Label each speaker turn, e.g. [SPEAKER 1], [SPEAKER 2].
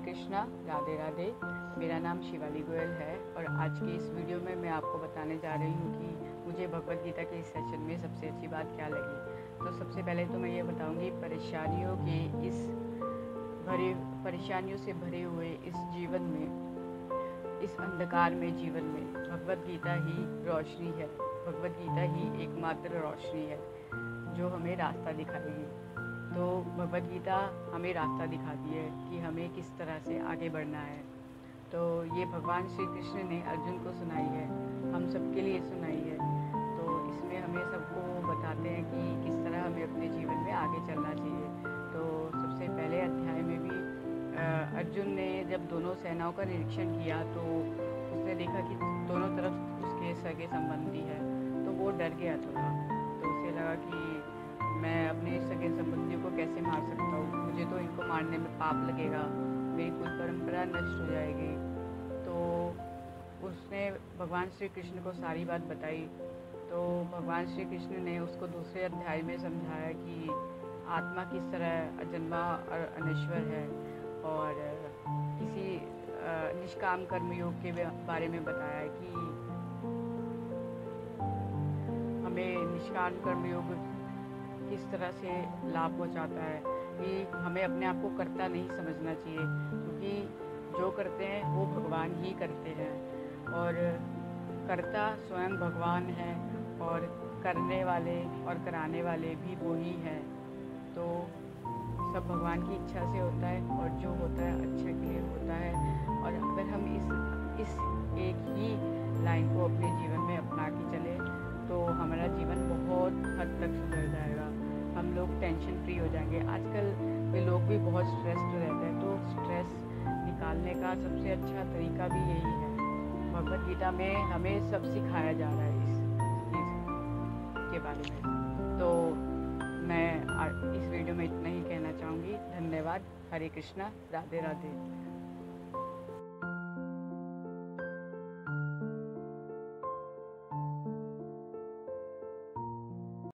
[SPEAKER 1] कृष्णा, राधे राधे। मेरा नाम शिवाली गोयल है और आज की इस वीडियो में मैं आपको बताने जा रही हूँ कि मुझे भगवद गीता के इस सेशन में सबसे अच्छी बात क्या लगी। तो सबसे पहले तो मैं ये बताऊँगी, परेशानियों से भरे हुए इस जीवन में, इस अंधकार में जीवन में भगवद गीता ही रोशनी है। भगवद गीता ही एकमात्र रोशनी है जो हमें रास्ता दिखाएगी। तो भगवद गीता हमें रास्ता दिखाती है कि हमें किस तरह से आगे बढ़ना है। तो ये भगवान श्री कृष्ण ने अर्जुन को सुनाई है, हम सबके लिए सुनाई है। तो इसमें हमें सबको बताते हैं कि किस तरह हमें अपने जीवन में आगे चलना चाहिए। तो सबसे पहले अध्याय में भी अर्जुन ने जब दोनों सेनाओं का निरीक्षण किया तो उसने देखा कि दोनों तरफ उसके सगे संबंधी है, तो वो डर गया थोड़ा। तो उसे लगा कि मैं अपने सगे संबंधियों को कैसे मार सकता हूँ, मुझे तो इनको मारने में पाप लगेगा, मेरी कुल परंपरा नष्ट हो जाएगी। तो उसने भगवान श्री कृष्ण को सारी बात बताई। तो भगवान श्री कृष्ण ने उसको दूसरे अध्याय में समझाया कि आत्मा किस तरह अजन्मा और अनश्वर है, और किसी निष्काम कर्मयोग के बारे में बताया कि हमें निष्काम कर्मयोग किस तरह से लाभ पहुंचाता है, कि हमें अपने आप को कर्ता नहीं समझना चाहिए, क्योंकि जो करते हैं वो भगवान ही करते हैं और कर्ता स्वयं भगवान है और करने वाले और कराने वाले भी वो ही हैं। तो सब भगवान की इच्छा से होता है और जो होता है अच्छे के लिए होता है। और अगर हम इस एक ही लाइन को अपने जीवन में अपना के चले तो हमारा जीवन बहुत हद तक सुधर जाएगा। हम लोग टेंशन फ्री हो जाएंगे। आजकल के लोग भी बहुत स्ट्रेस्ड रहते हैं, तो स्ट्रेस निकालने का सबसे अच्छा तरीका भी यही है। भगवद गीता में हमें सब सिखाया जा रहा है इस चीज़ के बारे में। तो मैं इस वीडियो में इतना ही कहना चाहूँगी। धन्यवाद। हरे कृष्णा, राधे राधे।